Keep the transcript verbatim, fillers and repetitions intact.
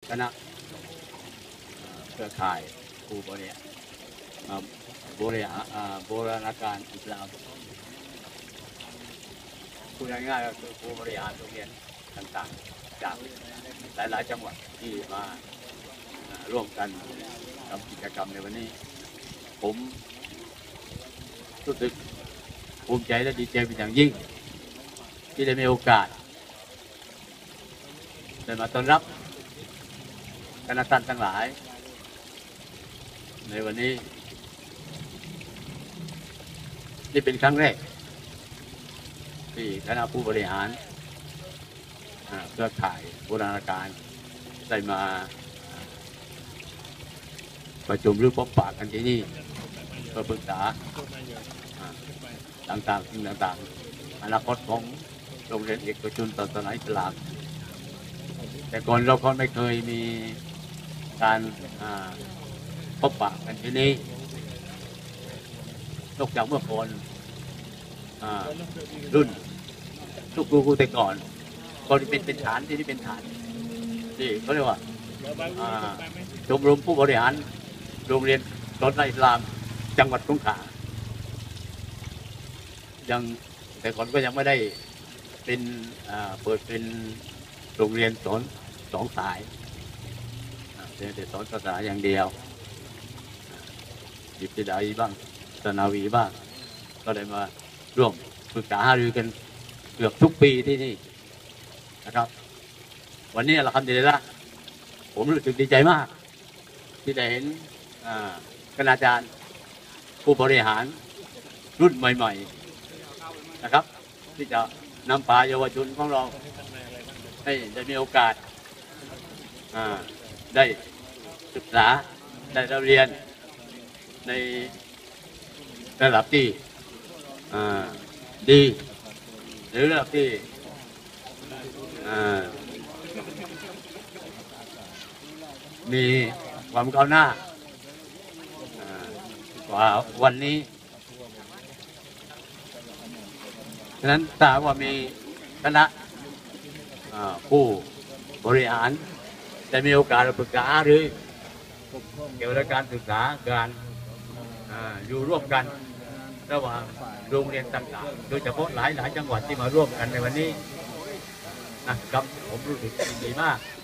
คณะเครือข่ายผู้บริหารบริหารโบราณการอิสลามพูดง่ายๆก็คือผู้บริหารโรงเรียนต่างๆจากหลายๆจังหวัดที่มาร่วมกันทำกิจกรรมในวันนี้ผมรู้สึกภูมิใจและดีใจเป็นอย่างยิ่งที่ได้มีโอกาสได้มาต้อนรับคณะท่านทั้งหลายในวันนี้นี่เป็นครั้งแรกที่คณะผู้บริหารเครือข่ายโบราณการได้มาประชุมหรือพบปะกันที่นี่เพื่อปรึกษาต่างๆสิ่งต่างๆอนาคตของโรงเรียนเอกชนศาสนาอิสลามแต่ก่อนเราก็ไม่เคยมีการพบปะกันที่นี่นอกจากเมื่อก่อนรุ่นทุกครูครูแต่ก่อนก็เป็นเป็นฐานที่นี่เป็นฐานที่เขาเรียกว่าชมรมผู้บริหารโรงเรียนศาสนาอิสลามจังหวัดสงขลายังแต่ก่อนก็ยังไม่ได้เป็นเปิดเป็นโรงเรียนสอนสองสายแต่สอนภาษาอย่างเดียวอิบติดาอีบ้างศาสนาวีบ้างก็ได้มาร่วมปรึกษาหารือกันเกือบทุกปีที่นี่นะครับวันนี้เราทำดีแล้วผมรู้สึกดีใจมากที่ได้เห็นคณาจารย์ผู้บริหารรุ่นใหม่ๆนะครับที่จะนำพาเยาวชนของเราให้ได้มีโอกาสได้ศึกษาได้เรียนในระดับที่ดีหรือระดับที่มีความก้าวหน้ากว่าวันนี้ฉะนั้นถ้าว่ามีคณะผู้บริหารจะมีโอกาสปรึกษาหรือเกี่ยวกับการศึกษาการอยู่ร่วมกันระหว่างโรงเรียนต่างๆโดยเฉพาะหลายๆจังหวัดที่มาร่วมกันในวันนี้นะครับผมรู้สึกดีมาก